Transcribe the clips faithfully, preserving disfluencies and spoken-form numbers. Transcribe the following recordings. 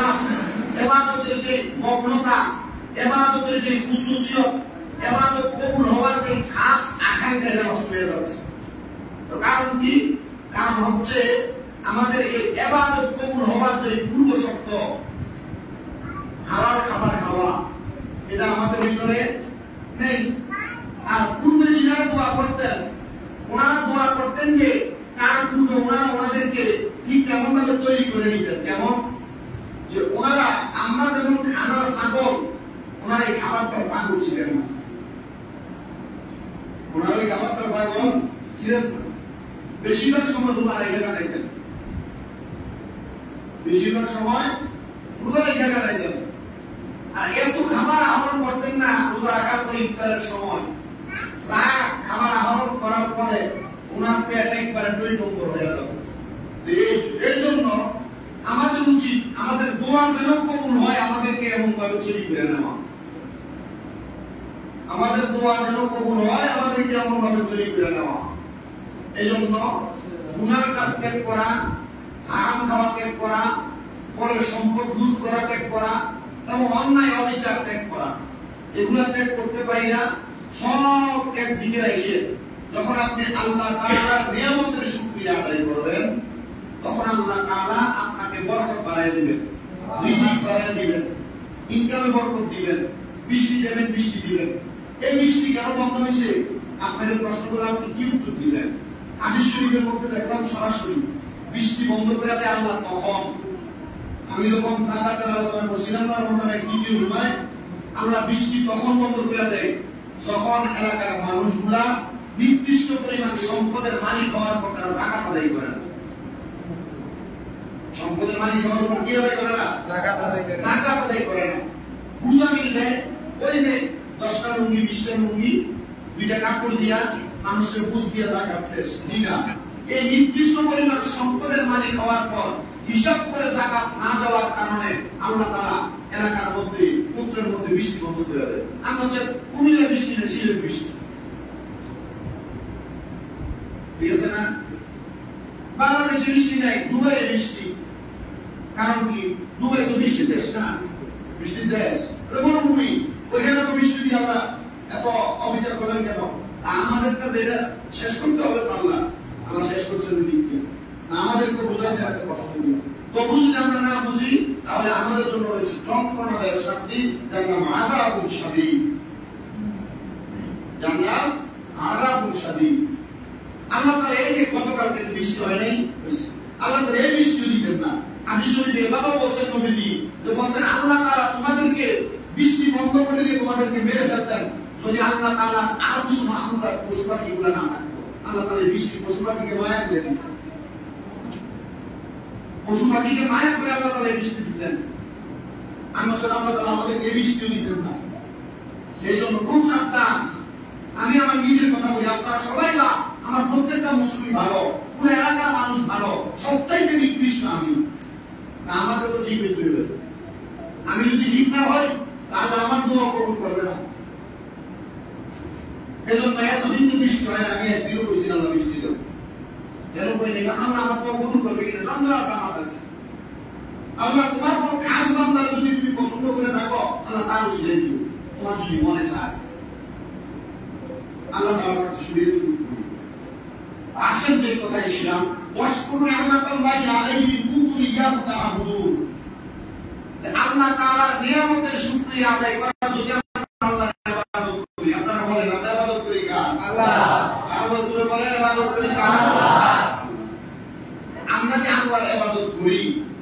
ইখলাস, ইবাদতের যে মগ্নতা, ইবাদতের যে খুশুসিয়ত, ইবাদত কবুল হওয়ার যে খাস আকাঙ্ক্ষা নষ্ট হয়ে যাচ্ছে। তো কারণ কি? কারণ হচ্ছে আমাদের এই ইবাদত কবুল হওয়ার যে পূর্ব শর্ত হালাল খাবার খাওয়া, এটা আমাদের ভিতরে নেই। আর পূর্বে যারা দোয়া করতেন, ওনারা দোয়া করতেন যে তার পূর্বে ওনারা ওনাদেরকে ঠিক কেমন ভাবে তৈরি করে নিতেন, যেমন যে ওনারা আমরা যেমন খানার পাগল, ওনারা এই খাবারটা পাগল ছিলেন না। ওনারা এই খাবারটার পাগল ছিলেন না। বেশিরভাগ সময় ওনারা এই জায়গা রাখতেন, বেশিরভাগ সময় ওনারা এই জায়গা রাখতেন। আর এত খাবার আহরণ করতেন না রোজা রাখার পরে ইফতারের সময়। যা খাবার আহরণ করার পরে ওনার পেট একবারে টইটম্ব হয়ে গেল। এই জন্য আমাদের উচিত আমাদের দোয়া যেন কবুল হয়, আমাদেরকে এমন ভাবে তৈরি করে নেওয়া। আমাদের দোয়া যেন কবুল হয়, আমাদেরকে এমন ভাবে তৈরি করে নেওয়া। এই জন্য গুনার কাজ ত্যাগ করা, হারাম খাওয়া ত্যাগ করা, পরে সম্পদ লুট করা ত্যাগ করা এবং অন্যায় অবিচার ত্যাগ করা, এগুলা ত্যাগ করতে পারি না। সব ত্যাগ দিকে রেখে যখন আপনি আল্লাহ তাআলার নিয়ামতের শুকরিয়া আদায় করবেন, তখন আল্লাহ তাআলা আপনাকে বরকত বাড়ায় দিবেন, রিজিক বাড়ায় দিবেন, ইনকামে বরকত দিবেন, বৃষ্টি দেবেন, বৃষ্টি দিবেন। এই বৃষ্টি কেন বন্ধ হয়েছে? আপনাদের প্রশ্নগুলো আপনি কি উত্তর দিবেন? হাদিস শরীফের মধ্যে দেখলাম সরাসরি বৃষ্টি বন্ধ করে দেয় আল্লাহ তখন। আমি যখন যাকাতের আলোচনা করছিলাম না রমজানের কি কি উপায়, আল্লাহ বৃষ্টি তখন বন্ধ করে দেয় যখন এলাকার মানুষগুলা নির্দিষ্ট পরিমাণ সম্পদের মালিক হওয়ার পর তারা যাকাত আদায় করে না। সম্পদের মালিক হওয়ার পর কি আদায় করে না? যাকাত আদায় করে না। যাকাত আদায় করে না। পূজা মিললে ওই যে দশটা লুঙ্গি, বিশটা লুঙ্গি, দুইটা কাপড় দিয়া মানুষের বুঝ দিয়ে যাকাত শেষ। জি না, এই নির্দিষ্ট পরিমাণ সম্পদের মালিক হওয়ার পর হিসাব করে যাকাত না দেওয়ার কারণে আল্লাহ তাআলা এলাকার মধ্যে পুত্রের মধ্যে বৃষ্টি বন্ধ করে দেয়। আমরা হচ্ছে কুমিল্লা বৃষ্টি না সিলেট বৃষ্টি, ঠিক আছে না? বাংলাদেশে বৃষ্টি নাই, দুবাইয়ে বৃষ্টি। কারণ কি? দুবাই তো বৃষ্টির দেশ না, বৃষ্টির দেশ, মরুভূমি, ওইখানে তো বৃষ্টি দিয়ে আমরা এত অবিচার করলেন কেন? আমাদেরটা যেটা শেষ করতে হবে পারলাম, আমরা শেষ করছি দিক দিয়ে আমাদেরকে বোঝাচ্ছে একটা কষ্ট দিয়ে। তবু যদি আমরা না বুঝি তাহলে আমাদের জন্য রয়েছে যন্ত্রণাদায়ক শাস্তি, যার নাম আযাবুন শাদীদ। যার নাম আযাবুন শাদীদ। আল্লাহ তাআলা এই যে গতকাল থেকে বৃষ্টি হয় নাই, আল্লাহ তাআলা এই বৃষ্টি দিতেন না। হাদিস শরীফে বাবা বলছেন নবীজি যে বলছেন আল্লাহ তাআলা তোমাদেরকে বৃষ্টি বন্ধ করে দিয়ে তোমাদেরকে মেরে ফেলতেন যদি আল্লাহ তাআলা আর কিছু মাখলুকাত পশু পাখিগুলো না থাকতো। আল্লাহ তাআলা বৃষ্টি পশু পাখিকে মায়া করে দিতেন, পশু পাখিকে মায়া করে আল্লাহ তাআলা বৃষ্টি দিতেন। আমরা তো আল্লাহ তাআলা আমাদেরকে বৃষ্টি দিতেন না। এই জন্য খুব সাবধান। আমি আমার নিজের কথা বলি, আপনারা সবাই না, আমার প্রত্যেকটা মুসলিম ভালো, পুরো এলাকার মানুষ ভালো, সবচাইতে নিকৃষ্ট আমি না। আমাকে তো ঠিক হইতে হবে। আমি যদি ঠিক না হয় তাহলে আমার দোয়া কবুল করবে না। এজন্য এতদিন তো বৃষ্টি হয় না, আমি একদিনও বলছিলাম না বৃষ্টি দেবো, কেন কই না? আল্লাহ আমার দোয়া কবুল করবে কিনা সন্দেহ আছে আমার কাছে। আল্লাহ তোমার কোন খাস বান্দা যদি তুমি পছন্দ করে থাকো, আল্লাহ তারও শুনে দিও, তোমার যদি মনে চায়। আল্লাহ তাআলার কাছে শুনিয়ে দিও। আসল যে কথাই ছিলাম, ওয়াশকুরু নি'মাতাল্লাহি আলাইহি ইন কুনতুম ইয়্যাহু তা'বুদুন, যে আল্লাহ তাআলার নিয়ামতের শুকরিয়া আদায় করা। যদি আমরা আল্লাহর ইবাদত করি, আপনারা বলেন আমরা ইবাদত করি কার? আল্লাহ। আর বলতে বলেন ইবাদত করি কার? আল্লাহ। আমরা যে আল্লাহর ইবাদত করি,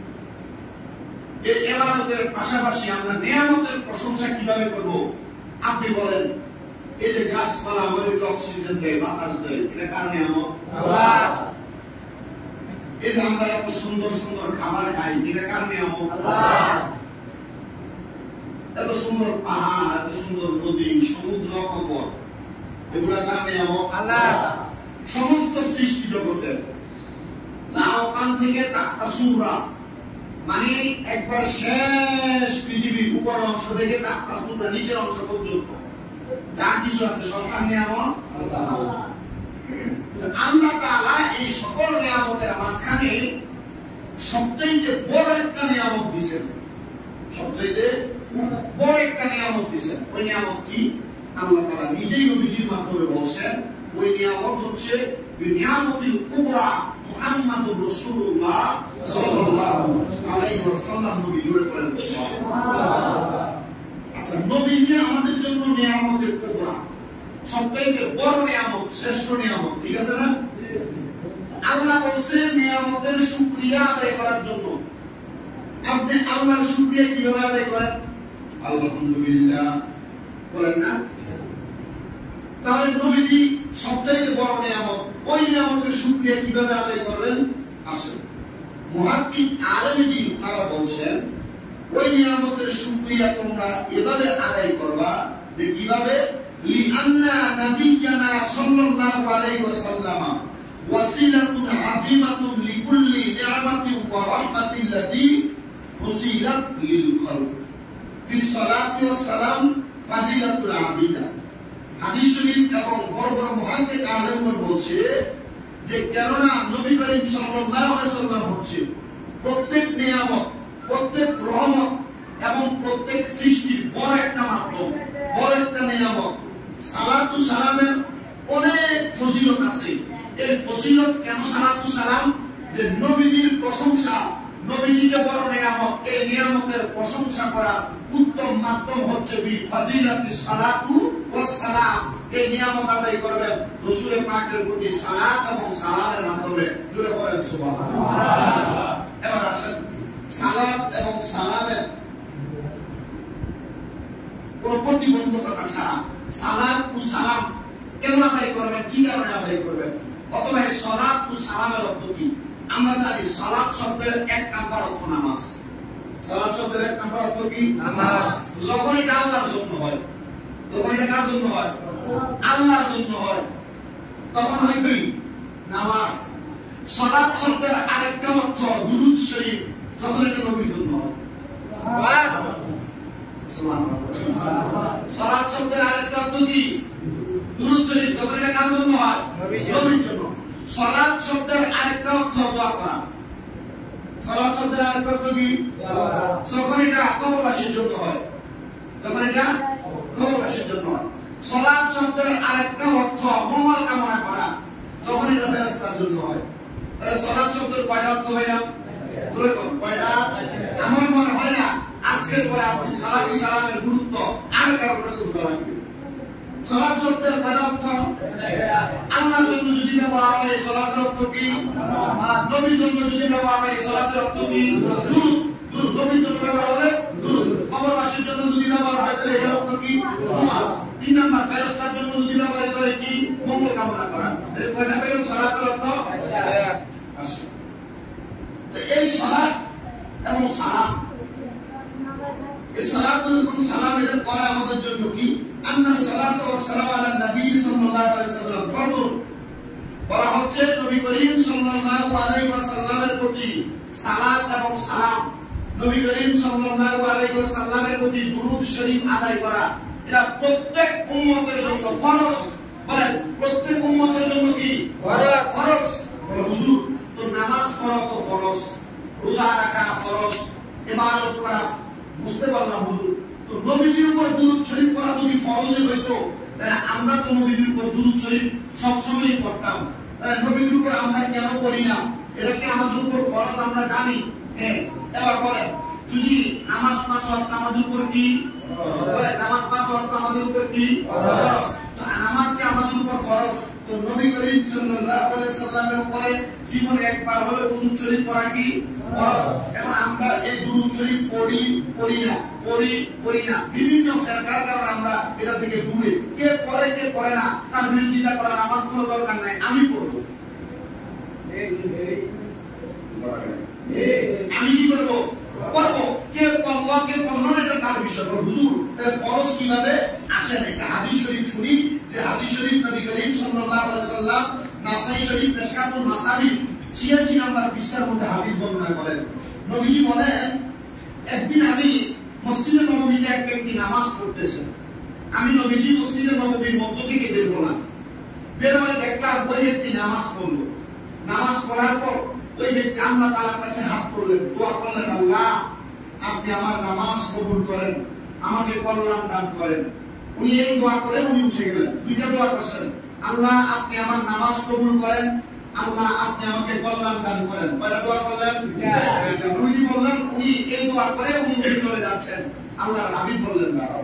এই ইবাদতের পাশাপাশি আমরা নিয়ামতের প্রশংসা কিভাবে করব? আপনি বলেন, এই যে গাছপালা আমাদেরকে অক্সিজেন দেয়, বাতাস দেয়, এটা কার নিয়ামত? আল্লাহ। এই যে আমরা এত সুন্দর সুন্দর খাবার খাই, এটা কার নিয়ামত? আল্লাহ। এত সুন্দর পাহাড়, এত সুন্দর নদী, সমুদ্র, কবর, এগুলা কার নিয়ামত? আল্লাহ। সমস্ত সৃষ্টি জগতের লাউ কান থেকে টাকা সুরা, মানে একবার শেষ পৃথিবীর উপর অংশ থেকে টাকা সুরা নিচের অংশ পর্যন্ত যা কিছু আছে সব কার নিয়ামত? আল্লাহ। আল্লাহ তাআলা এই সকল নিয়ামতের মাঝখানে সবচেয়ে বড় একটা নিয়ামত দিয়েছেন, সবচেয়ে বড় একটা নিয়ামত দিয়েছেন। ওই নিয়ামত কি? আল্লাহ তাআলা নিজেই নবীজির মাধ্যমে বলছেন, ওই নিয়ামত হচ্ছে নিয়ামতুল কুবরা মুহাম্মাদুর রাসূলুল্লাহ সাল্লাল্লাহু আলাইহি ওয়াসাল্লাম। নবী জুড়ে বলেন সুবহানাল্লাহ। আচ্ছা, নবীজি আমাদের জন্য নিয়ামতের কুবরা, সবচেয়ে বড় নিয়ামত, শ্রেষ্ঠ নিয়ামত, ঠিক আছে না? আল্লাহ বলছেন নিয়ামতের শুকরিয়া আদায় করার জন্য। আপনি আল্লাহর শুকরিয়া কিভাবে আদায় করেন? আলহামদুলিল্লাহ বলেন না? তাহলে নবীজি সবচেয়ে বড় নিয়ামত, ওই নিয়ামতের শুকরিয়া কিভাবে আদায় করবেন? আসেন, মুহাদ্দিস আলেমে দ্বীন তারা বলছেন ওই নিয়ামতের শুকরিয়া তোমরা এভাবে আদায় করবা যে কিভাবে? লিআন্না নাবিয়্যানা সাল্লাল্লাহু আলাইহি ওয়াসাল্লাম ওয়াসিলাতুন আযীমাতুন লিকুল্লি নি'মাতিন ওয়া রাহমাতিন লাতী উসিলাত লিল খালক ফিস সালাতি ওয়াস সালাম ফাজিলাতুল আবিদা। হাদিস শরীফ এবং বড় বড় মুহাদ্দিস আলেমগণ বলছে যে কেননা নবী করিম সাল্লাল্লাহু আলাইহি ওয়াসাল্লাম হচ্ছে প্রত্যেক নিয়ামত, প্রত্যেক রহমত এবং প্রত্যেক সৃষ্টির বড় একটা মাধ্যম, বড় একটা নিয়ামত। সালাতু সালামের অনেক ফজিলত আছে। এই ফজিলত কেন সালাতু সালাম? যে নবীজির প্রশংসা, নবীজি যে বড় নিয়ামত, এই নিয়ামতের প্রশংসা করা উত্তম মাধ্যম হচ্ছে বি ফাদিলাতিস সালাতু ওয়াস সালাম। এই নিয়ামত আদায় করবেন রাসূল পাকের প্রতি সালাত এবং সালামের মাধ্যমে। জুড়ে বলেন সুবহানাল্লাহ। এবার আসেন, সালাত এবং সালামের কোন প্রতিবন্ধকতা ছাড়া সালাত ও সালাম কেন আদায় করবেন, কি কারণে আদায় করবেন? অথবা সালাত ও সালামের অর্থ কি? আমরা জানি সালাত শব্দের এক নাম্বার অর্থ নামাজ। সালাত শব্দের এক নাম্বার অর্থ কি? নামাজ। যখন এটা আল্লাহর জন্য হয়, যখন এটা কার জন্য হয়? আল্লাহর জন্য হয়, তখন হয় কি? নামাজ। সালাত শব্দের আরেকটা অর্থ দুরূদ শরীফ, যখন এটা নবীর জন্য হয়। সালাত শব্দের আরেকটা অর্থ কি? দুরূদ শরীফ, যখন এটা কার জন্য হয়? নবীর জন্য। সালাত শব্দের আরেকটা অর্থ দোয়া করা। সালাত শব্দের আরেকটা অর্থ কি? যখন এটা কবরবাসীর জন্য হয়, যখন এটা কবরবাসীর জন্য হয়। সালাত শব্দের আরেকটা অর্থ মঙ্গল কামনা করা, যখন এটা ফেরেশতার জন্য হয়। তাহলে সালাত শব্দের কয়টা অর্থ ভাইয়া? জোরে বল, কয়টা? আমার মনে হয় না আজকের পরে আপনি সালাত ও সালামের গুরুত্ব আর কারো কাছে শুনতে লাগবে। সালাত শব্দের কয়টা অর্থ? আল্লাহর জন্য যদি ব্যবহার হয় সালাতের অর্থ কি? নবীর জন্য যদি ব্যবহার হয় সালাতের অর্থ কি? দুরূদ। দুরূদ নবীর জন্য ব্যবহার হলে দুরূদ। কবরবাসীর জন্য যদি ব্যবহার হয় তাহলে এর অর্থ কি? দোয়া। তিন নাম্বার, ফেরেশতার জন্য যদি ব্যবহার করে কি? মঙ্গল কামনা করা। এই কয়টা পেলাম সালাতের অর্থ? আসে। তো এই সালাত এবং সালাম, এই সালাত এবং সালাম এটা করা আমাদের জন্য কি? আন্না সালাতু ওয়াস সালাম আলা নবী সাল্লাল্লাহু আলাইহি ওয়াসাল্লাম ফরজ। বলা হচ্ছে নবী করিম সাল্লাল্লাহু আলাইহি ওয়াসাল্লামের প্রতি সালাত এবং সালাম, নবী করিম সাল্লাল্লাহু আলাইহি ওয়াসাল্লামের প্রতি দুরূদ শরীফ আদায় করা, এটা প্রত্যেক উম্মতের জন্য ফরজ। বলেন, প্রত্যেক উম্মতের জন্য কি? ফরজ। ফরজ। বলে হুজুর, তো নামাজ পড়া তো ফরজ, রোজা রাখা ফরজ, ইবাদত করা, বুঝতে পারলাম হুজুর। তো নবীজির উপর দুরূদ শরীফ পড়া যদি ফরজ হইতো, তাহলে আমরা তো নবীজির উপর দুরূদ শরীফ সবসময়ই পড়তাম। তাহলে নবীজির উপর আমরা কেন পড়ি না? এটা কি আমাদের উপর ফরজ? আমরা জানি। হ্যাঁ, এবার বলেন, যদি নামাজ পাঁচ ওয়াক্ত আমাদের উপর কি? বলে নামাজ পাঁচ ওয়াক্ত আমাদের উপর কি? ফরজ। তো নামাজ যে আমাদের উপর ফরজ, তো নবী করিম সাল্লাল্লাহু আলাইহি ওয়াসাল্লামের উপরে জীবনে একবার হলে দুরূদ শরীফ পড়া কি? ফরজ। এখন আমরা এই দুরূদ শরীফ পড়ি পড়ি না, পড়ি পড়ি না, বিভিন্ন সরকার কারণে আমরা এটা থেকে দূরে। কে পড়ে কে পড়ে না তার বিরোধিতা করার আমার কোনো দরকার নাই, আমি পড়বো। আমি কি করবো? পড়বো। কে পড়লো কে পড়লো না এটা তার বিষয়। হুজুর, তাহলে ফরজ কিভাবে আসে না? একটা হাদিস শরীফ শুনি, যে হাদিস শরীফ নবী করিম সাল্লাল্লাহু আলাইহি ওয়াসাল্লাম নাসাই শরীফ মিশকাতুল মাসাবিহ ছিয়াশি নাম্বার পৃষ্ঠার মধ্যে হাদিস বর্ণনা করেন। নবীজি বলেন, একদিন আমি মসজিদে নববীতে এক ব্যক্তি নামাজ পড়তেছেন। আমি নবীজি মসজিদে নববীর মধ্য থেকে বের হলাম। বের হয়ে দেখলাম ওই ব্যক্তি নামাজ পড়লো। নামাজ পড়ার পর ওই ব্যক্তি আল্লাহ তাআলার কাছে হাত তুললেন, দোয়া করলেন, আল্লাহ আপনি আমার নামাজ কবুল করেন, আমাকে কল্যাণ দান করেন। উনি এই দোয়া করে উনি উঠে গেলেন। দুইটা দোয়া করছেন, আল্লাহ আপনি আমার নামাজ কবুল করেন, আল্লাহ আপনি আমাকে কল্যাণ দান করেন। কয়টা দোয়া করলেন? উনি কি বললেন? উনি এই দোয়া করে উনি উঠে চলে যাচ্ছেন। আল্লাহর হাবিব বললেন দাঁড়াও।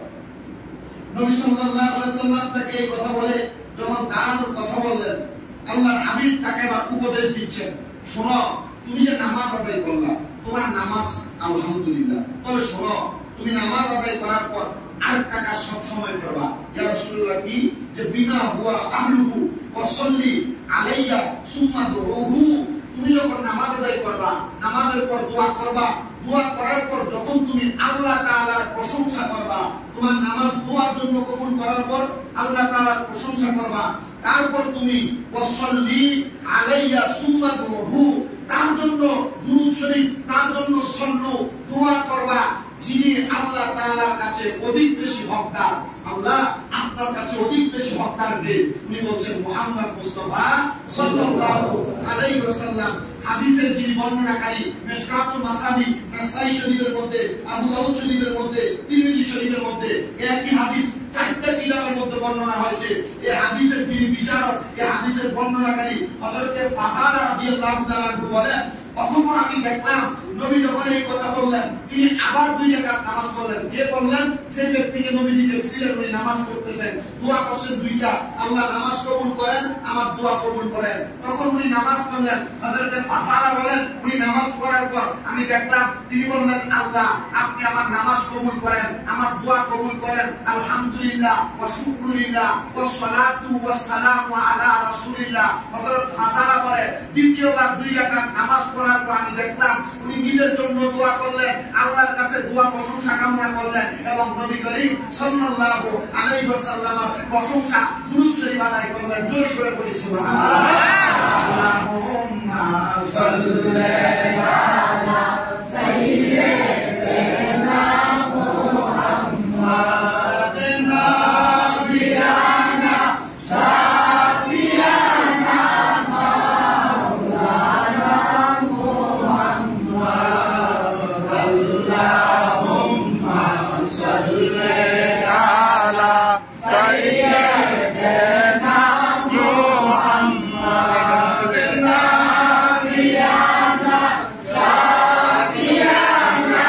নবী সাল্লাল্লাহু আলাইহি ওয়াসাল্লাম তাকে এই কথা বলে যখন দাঁড়ানোর কথা বললেন, আল্লাহর হাবিব তাকে আবার উপদেশ দিচ্ছেন, শোনো তুমি যে নামাজ আদায় করলা, তোমার নামাজ আলহামদুলিল্লাহ, তবে শোনো তুমি নামাজ আদায় করার পর আরেকটা কাজ সবসময় করবা। ইয়া রাসূলুল্লাহ কি? যে বিমা হুয়া আহলুহু ওয়াসাল্লি আলাইয়া সুম্মা দুউহু, তুমি যখন নামাজ আদায় করবা, নামাজের পর দোয়া করবা, দোয়া করার পর যখন তুমি আল্লাহ তাআলার প্রশংসা করবা, তোমার নামাজ দোয়ার জন্য কবুল করার পর আল্লাহ তাআলার প্রশংসা করবা, তারপর তুমি ওয়াসাল্লি আলাইয়া সুম্মা দুউহু, তার জন্য দুরূদ শরীফ, তার জন্য সাল্লু, দোয়া করবা, যিনি আল্লাহ তাআলার কাছে অধিক বেশি হকদার। আল্লাহ আপনার কাছে অধিক বেশি হকদার কে? উনি বলছেন মুহাম্মদ মুস্তাফা সাল্লাল্লাহু আলাইহি ওয়াসাল্লাম। হাদিসের যিনি বর্ণনাকারী, মিশকাতুল মাসাবি, নাসাই শরীফের মধ্যে, আবু দাউদ শরীফের মধ্যে, তিরমিজি শরীফের মধ্যে একই হাদিস চারটা কিতাবের মধ্যে বর্ণনা হয়েছে। এই হাদিসের যিনি বিশারদ, এই হাদিসের বর্ণনাকারী হযরত ফাতারা রাদিয়াল্লাহু তাআলা বলেন, অথবা আমি দেখলাম নবী যখন এই কথা বললেন, তিনি আবার দুই রাকাত নামাজ পড়লেন। কে বললেন? সেই ব্যক্তিকে নবীজি দেখছিলেন উনি নামাজ পড়তেছেন, দোয়া করছেন দুইটা, আল্লাহ নামাজ কবুল করেন, আমার দোয়া কবুল করেন। তখন উনি নামাজ পড়লেন। হযরত ফাসারা বলেন, উনি নামাজ পড়ার পর আমি দেখলাম তিনি বললেন, আল্লাহ আপনি আমার নামাজ কবুল করেন, আমার দোয়া কবুল করেন। আলহামদুলিল্লাহ ওয়া শুকরুলিল্লাহ ওয়া সালাতু ওয়া সালামু আলা রাসূলিল্লাহ। হযরত ফাসারা বলে, দ্বিতীয়বার দুই রাকাত নামাজ পড়ার পর আমি দেখলাম উনি নিজের জন্য দোয়া করলেন, আল্লাহর কাছে দোয়া প্রশংসা কামনা করলেন এবং নবী করিম সাল্লাল্লাহু আলাইহি ওয়াসাল্লামের প্রশংসা দুরূদ শরীফ আদায় করলেন। জোর করে বলি সুবহানাল্লাহ। আল্লাহুম্মা সাল্লি আলা সাইয়্যিদিনা মুহাম্মাদ নাবিয়ানা শাফিয়ানা মাওলানা মুহাম্মাদ। আল্লাহুম্মা সাল্লি আলা সাইয়্যিদিনা মুহাম্মাদ নাবিয়ানা শাফিয়ানা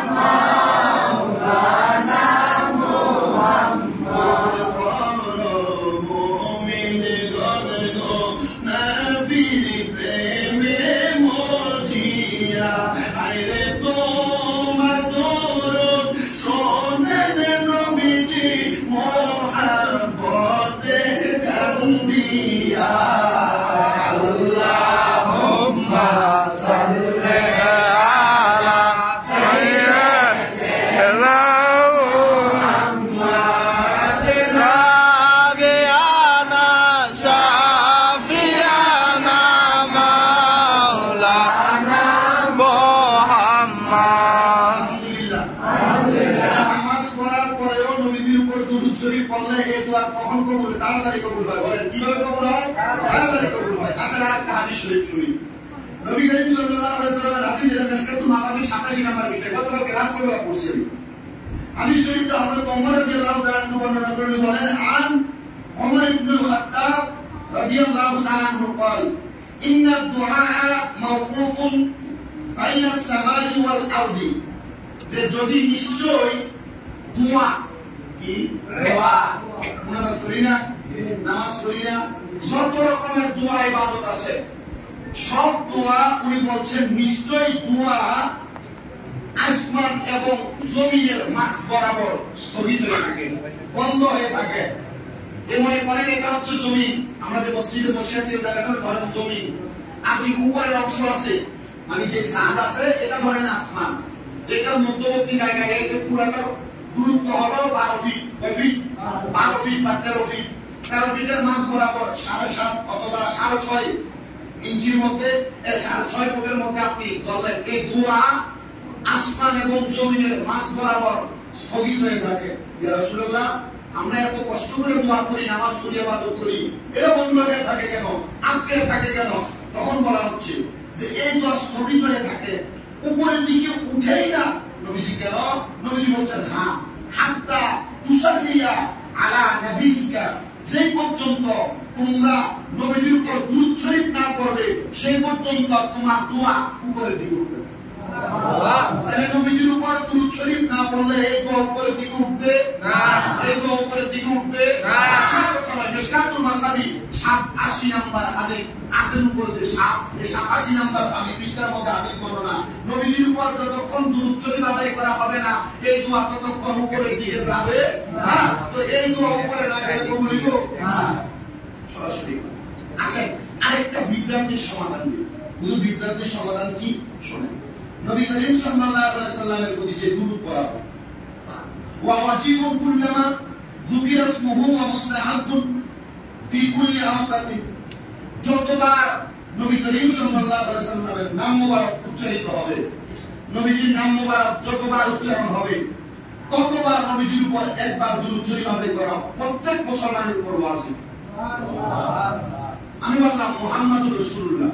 মাওলানা মুহাম্মাদ। মুমিন গণ নবীর প্রেমে মজিয়া, আইরে তোমার দরুদ শোনেন নবীজি মুহাব্বতে কান্দিয়া। আল্লাহুম্মা সাল্লি আলা সাইয়্যিদিনা মুহাম্মাদ নাবিয়ানা শাফিয়ানা মাওলানা মুহাম্মাদ। আলহামদুলিল্লাহ। নামাজ পড়ার পরেও নবীর উপর দুরূদ শরীফ পড়লে এই দোয়া কখন কবুল? তাড়াতাড়ি কবুল হয়। বলেন কিভাবে কবুল হয়? তাড়াতাড়ি কবুল হয়। আসলে একটা হাদিস শরীফ শুনি। নবী করিম সাল্লাল্লাহু আলাইহি ওয়াসাল্লামের হাদিস, যেটা মিশকাতুল মাসাবির সাতাশি নাম্বার বিষয়, গতকালকে রাত করে পড়ছি। হাদিস শরীফটা হযরত ওমর রাদিয়াল্লাহু তাআলা আনহু বর্ণনা করেন, বলেন আন ওমর ইবনে খাত্তাব রাদিয়াল্লাহু তাআলা আনহু قال ان الدعاء موقوف بين السماء والارض, যে যদি নিশ্চয় দোয়া কি দোয়া আমরা করি না, নামাজ পড়ি না, যত রকমের দোয়া ইবাদত আছে সব দোয়া উনি বলছেন নিশ্চয় দোয়া আসমান এবং জমিনের মাঝ বরাবর স্থগিত হয়ে থাকে, বন্ধ হয়ে থাকে। এ মনে করেন এটা হচ্ছে জমিন, আমরা যে মসজিদে বসে আছি জায়গাটা ধরেন জমিন, আর যে উপরের অংশ আছে মানে যে ছাদ আছে এটা ধরেন আসমান। এটার মধ্যবর্তী জায়গায় এটা পুরাটার দূরত্ব হলো বারো ফিট। কয় ফিট? বারো ফিট বা তেরো ফিট। তেরো ফিটের মাঝ বরাবর সাড়ে সাত অথবা সাড়ে ছয় ইঞ্চির মধ্যে, সাড়ে ছয় ফুটের মধ্যে আপনি ধরলেন। এই দোয়া আসমান এবং জমিনের মাঝ বরাবর স্থগিত হয়ে থাকে। ইয়া রাসূলুল্লাহ, আমরা এত কষ্ট করে দোয়া করি, নামাজ পড়ি, ইবাদত করি, এটা বন্ধ হয়ে থাকে কেন, আটকে থাকে কেন? তখন বলা হচ্ছে যে এই দোয়া স্থগিত হয়ে থাকে, উপরের দিকে উঠেই না। নবীজি নবীজি বলছেন হ্যাঁ হাত্তা তুসাল্লিয়া আলা নবিয়িকা, যে পর্যন্ত তোমরা নবীজির উপর দুরূদ শরীফ না পড়বে সেই পর্যন্ত তোমার দোয়া উপরের দিকে উঠবে। তাহলে নবীজির উপর দুরূদ শরীফ না পড়লে এই দোয়া উপরের দিকে উঠবে না, এই দোয়া উপরের দিকে উঠবে না। মিশকাতুল মাসাবি সাতাশি নাম্বার হাদিস, আটের উপর যে সাত, এই সাতাশি নাম্বার হাদিস পৃষ্ঠার মধ্যে হাদিস বর্ণনা, নবীজির উপর যতক্ষণ দুরূদ শরীফ আদায় করা হবে না এই দোয়া ততক্ষণ উপরের দিকে যাবে না। তো এই দোয়া উপরে না গেলে কবুল হইব না। সরাসরি আসেন আরেকটা বিভ্রান্তির সমাধান দিই। শুধু বিভ্রান্তির সমাধান কি শোনেন। নবী করিম সাল্লাল্লাহু আলাইহি ওয়াসাল্লামের প্রতি যে দুরূদ পড়া হয়, ওয়া ওয়াজিবুন কুল্লামা যুকিরা ইসমুহু ওয়া মুস্তাহাবুন ফি কুল্লি আওকাতিন, যতবার নবী করিম সাল্লাল্লাহু আলাইহি ওয়াসাল্লামের নাম মোবারক উচ্চারিত হবে, নবীজির নাম মোবারক যতবার উচ্চারণ হবে ততবার নবীজির উপর একবার দুরূদ শরীফ আদায় করা প্রত্যেক মুসলমানের উপর ওয়াজিব। আমি বললাম মুহাম্মাদুর রাসূলুল্লাহ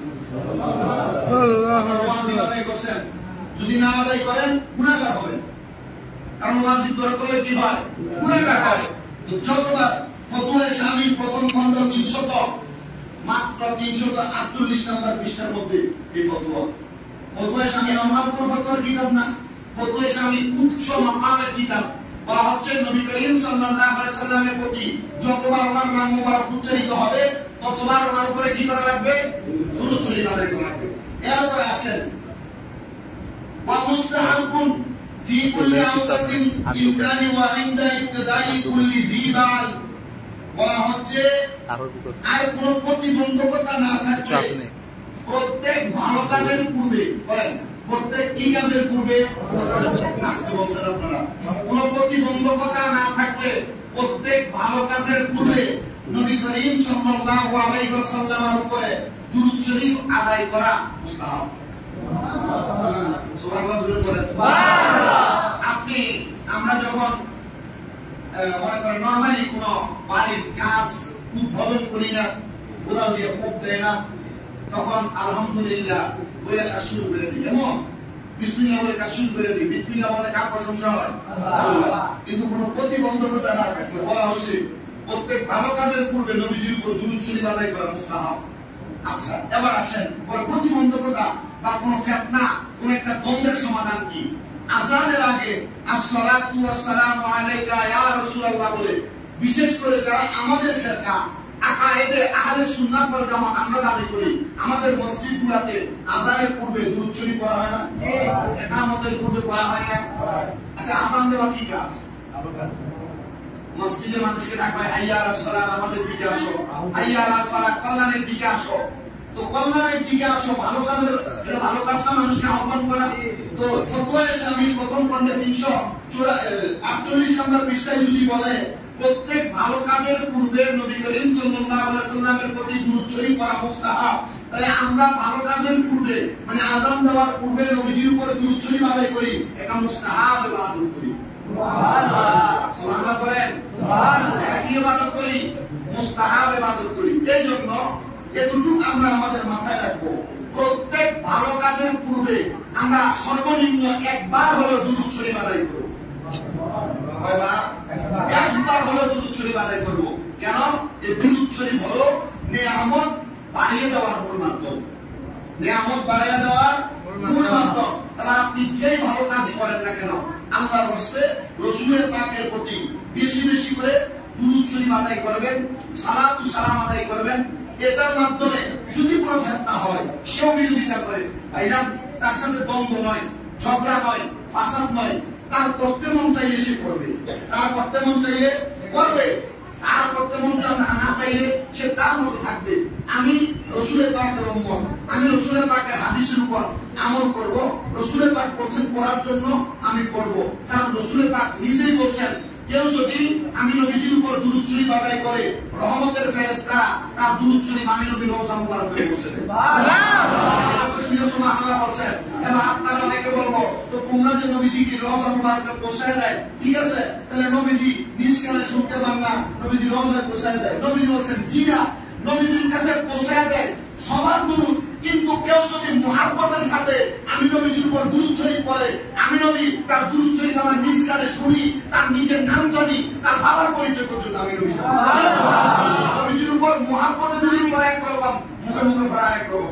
ওয়াজিব আদায় করছেন, যদি না আদায় করেন গুনাহগার হবেন, কারণ ওয়াজিব ধরে করলে কি হয় গুনাহগার হয়। তো যতবার ফতোয়া শামী প্রথম খণ্ড তিনশত মাত্র তিনশত আটচল্লিশ নম্বর পৃষ্ঠার মধ্যে এই ফতোয়া, ফতোয়া শামী নরমাল কোন ফতোয়ার কিতাব না, ফতোয়া শামী উচ্চ মাকামের কিতাব। বলা হচ্ছে নবী করিম সাল্লাল্লাহু আলাইহি ওয়াসাল্লামের প্রতি যতবার ওনার নাম মোবারক উচ্চারিত হবে ততবার ওনার উপরে কি করা লাগবে দুরূদ শরীফ আদায় করা লাগবে। এরপরে আসেন ওয়া মুস্তাহাবুন ফি কুল্লি আওকাতিন ইমকানি ওয়া ইনদা ইবতিদাই কুল্লি যিবাল, বলা হচ্ছে আর কোন প্রতিবন্ধকতা না থাকলে প্রত্যেক ভালো কাজের পূর্বে, বলেন প্রত্যেক কি কাজের পূর্বে আসতে বলছেন আপনারা, কোন প্রতিবন্ধকতা না থাকলে প্রত্যেক ভালো কাজের পূর্বে নবী করিম সাল্লাল্লাহু আলাইহি ওয়াসাল্লামের উপরে দুরূদ শরীফ আদায় করা মুস্তাহাব। সুবহানাল্লাহ জোরে বলেন সুবহানাল্লাহ। আপনি আমরা যখন মনে করেন নরমালি কোন বাড়ির কাজ উদ্বোধন করি না, কোদাল দিয়ে কোপ দেয় না, তখন আলহামদুলিল্লাহ বলে কাজ শুরু করে দিই, এমন বিসমিল্লাহ বলে কাজ শুরু করে দিই, বিসমিল্লাহ বলে কার প্রশংসা হয় আল্লাহ। কিন্তু কোন প্রতিবন্ধকতা না থাকলে বলা হয়েছে প্রত্যেক ভালো কাজের পূর্বে নবীজির উপর দুরূদ শরীফ আদায় করা মুস্তাহাব। আচ্ছা এবার আসেন প্রতিবন্ধকতা বা কোন ফিতনা, কোন একটা দ্বন্দ্বের সমাধান কি? আযানের আগে আসসালাতু ওয়াসসালামু আলাইকা ইয়া রাসূলুল্লাহ বলে, বিশেষ করে যারা আমাদের ফিরকা আকায়েদে আহলে সুন্নাত ওয়াল জামাত আমরা দাবি করি, আমাদের মসজিদগুলোতে আযানের পূর্বে দুরূদ শরীফ পড়া হয় না, ইকামতের পূর্বে পড়া হয় না। আচ্ছা আযান দেওয়া কি কাজ? মসজিদে মানুষকে ডাকবে হাইয়া আলাস সালাত, আমাদের দিকে আসো, হাইয়া আলাল ফালাহ, কল্যাণের দিকে আসো। তো কল্যাণের দিকে আসো, ভালো কাজের, এটা ভালো কাজটা মানুষকে আহ্বান করা। তো ফতোয়া শামী প্রথম খণ্ডে তিনশো আটচল্লিশ নম্বর পৃষ্ঠায় যদি বলে প্রত্যেক ভালো কাজের পূর্বে নবী করিম সাল্লাল্লাহু আলাইহি ওয়াসাল্লামের প্রতি দুরূদ শরীফ পড়া মুস্তাহাব, তাহলে আমরা ভালো কাজের পূর্বে মানে আযান দেওয়ার পূর্বে নবীজির উপরে দুরূদ শরীফ আদায় করি, এটা মুস্তাহাব ইবাদত করি। সুবহানাল্লাহ সুবহানাল্লাহ করেন সুবহানাল্লাহ। এটা কি ইবাদত করি? মুস্তাহাব ইবাদত করি। এই জন্য এতটুকু আমরা আমাদের মাথায় রাখবো, প্রত্যেক ভালো কাজের পূর্বে আমরা সর্বনিম্ন একবার হলো দুরূদ শরীফ আদায় করব। একবার হলো দুরূদ শরীফ আদায় করব। কেন? এই দুরূদ শরীফ হলো নেয়ামত বাড়িয়ে দেওয়ার মূল মাধ্যম, নেয়ামত বাড়িয়ে দেওয়ার মূল মাধ্যম। এবার আপনি যেই ভালো কাজই করেন না কেন আল্লাহর রাস্তে রাসূলের পাকের প্রতি বেশি বেশি করে দুরূদ শরীফ আদায় করবেন, সালাত ও সালাম আদায় করবেন। এটার মাধ্যমে যদি কোনো ফিতনা হয়, কেউ বিরোধিতা করে, ভাইজান তার সাথে দ্বন্দ্ব নয়, ঝগড়া নয়, ফাসাদ নয়, তার করতে মন চাইলে সে করবে, তার করতে মন চাইলে করবে, তার করতে মন না চাইলে সে তার মতো থাকবে। আমি রাসূলের পাকের উম্মত, আমি রাসূলের পাকের হাদিসের উপর আমল করব, রাসূলের পাক বলেছেন পড়ার জন্য আমি পড়ব, কারণ রাসূলের পাক নিজেই বলছেন কেউ যদি আমি নবীজির উপর দুরূদ শরীফ আদায় করে রহমতের ফেরেশতা তার দুরূদ শরীফ আমি নবীর রওজা মুবারকে বসে দেব। সুবহানাল্লাহ সুবহানাল্লাহ বলছেন। এবার আপনারা অনেকে বলবো তো তোমরা যে নবীজিকে রওজা মুবারকে বসায় দেয়, ঠিক আছে, তাহলে নবীজি নিজ কানে শুনতে পান না, নবীজি রওজায় বসায় দেয়। নবীজি বলছেন জি না, নবীজির কাছে বসায় দেয় সবার দুরূদ কিন্তু কেউ যদি মুহাব্বতের সাথে আমি নবীজির উপর দুরূদ শরীফ পড়ে, আমি নবী তার দুরূদ শরীফ আমার নিজ কানে শুনি, তার নিজের নাম জানি, তার বাবার পরিচয় পর্যন্ত আমি নবী নবীজির উপর মুহাব্বতে দুরূদ পড়া একরকম, মুখে মুখে পড়া একরকম।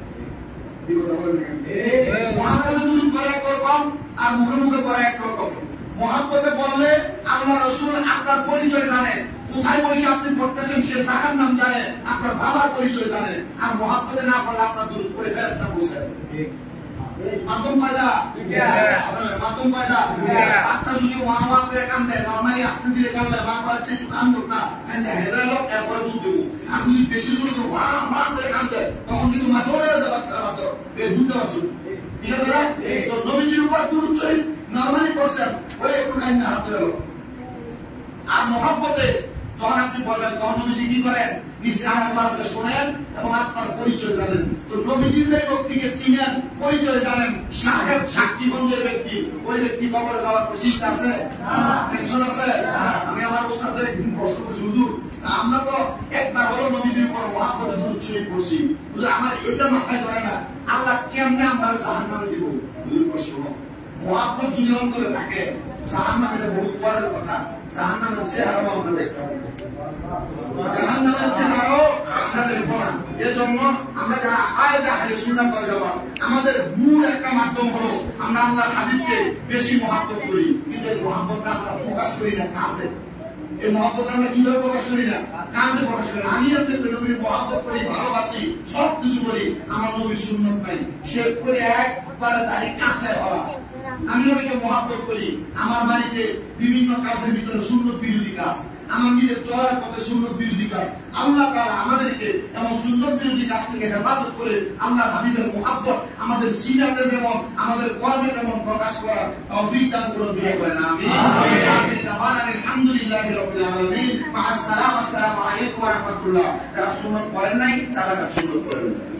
মুহাব্বতে দুরূদ পড়া একরকম আর মুখে মুখে পড়া একরকম। মুহাব্বতে বললে আল্লাহ রাসূল আপনার পরিচয় জানে, কোথায় বসে আপনি পড়তেছেন সে জায়গার নাম জানে, আপনার বাবার পরিচয় জানে। আর মুহাব্বতে না পড়লে আপনার দুরূদ পড়ে ফেরেশতা বসে মাধ্যম কয়টা? মাধ্যম কয়টা? আচ্ছা যদি ওয়া ওয়া করে কান্দে, নরমালি আস্তে ধীরে কান্দলে মা বলছে একটু কান্দুক না, কান্দে হেরে লোক এরপরে দুধ দেবো। আর যদি বেশি দূর তো ওয়া ওয়া করে কান্দে, তখন কিন্তু মা দৌড়ে যাবে বাচ্চারা মাত্র এই দুধ দেওয়ার জন্য। ঠিক আছে না? তো নবীজির উপর দুরূদ শরীফ নরমালি পড়ছেন, ওই একটু কান্দে হাত ধরে গেল। আর মুহাব্বতে যখন আপনি বলবেন তখন নবীজি কি করেন? নিঃশ্বাস মুবারককে শোনেন এবং আপনার পরিচয় জানেন। তো নবীজি যে ব্যক্তিকে চিনেন, পরিচয় জানেন, সাহেব সাক্ষীগঞ্জের ব্যক্তি, ওই ব্যক্তি কবরে যাওয়ার চিন্তা আছে? টেনশন আছে? আমি আমার উস্তাদের একদিন প্রশ্ন করছি, হুজুর আমরা তো একবার হলো নবীজির উপর মুহাব্বতে দুরূদ শরীফ পড়ছি, আমার এটা মাথায় ধরে না, আল্লাহ কেমনে আমরা জাহান্নামে দিব? হুজুর প্রশ্ন, মুহাব্বত যদি অন্তরে থাকে জাহান্নামের বহুত পরের কথা, জাহান্নামের চেহারাও আমরা দেখতে পাবো, জাহান্নামের চেহারাও আমরা দেখবো না। এজন্য আমরা যারা আয়াতে আহলে সুন্নাত ওয়াল জামাত, আমাদের মূল একটা মাধ্যম হলো আমরা আল্লাহর হাবিবকে বেশি মহব্বত করি, কিন্তু এই মহব্বতটা আমরা প্রকাশ করি না কাজে। এই মহব্বত আমরা কিভাবে প্রকাশ করি না? কাজে প্রকাশ করি না। আমি আপনি নবীর মহব্বত করি, ভালোবাসি, সব কিছু করি, আমার নবীর সুন্নাত নাই, সে করে একবারে তারই কাছে হওয়া। আমি নবীকে মহব্বত করি, আমার বাড়িতে বিভিন্ন কাজের ভিতরে সুন্নত বিরোধী কাজ, আমার নিজের চলার পথে সুন্নত বিরোধী কাজ, আল্লাহ তাআলা আমাদেরকে এমন সুন্নত বিরোধী কাজ থেকে হেফাজত করে আল্লাহর হাবিবের মুহাব্বত আমাদের সিরাতে যেমন আমাদের কর্মে যেমন প্রকাশ করার তৌফিক দান করুন। জোরে বলেন আমিন। আলহামদুলিল্লাহি রাব্বিল আলামিন। মা আসসালামু আলাইকুম ওয়া রাহমাতুল্লাহ। যারা সুন্নত পড়েন নাই তারা সুন্নত পড়েন।